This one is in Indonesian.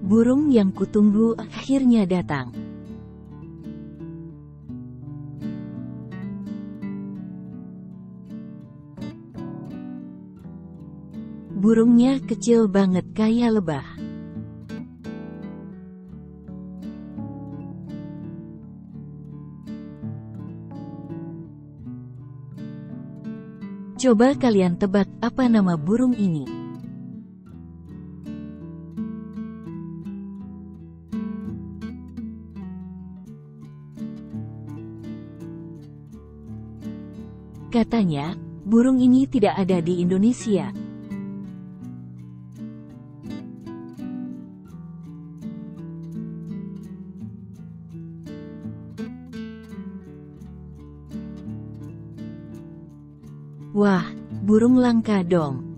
Burung yang kutunggu akhirnya datang. Burungnya kecil banget kayak lebah. Coba kalian tebak apa nama burung ini. Katanya, burung ini tidak ada di Indonesia. Wah, burung langka dong.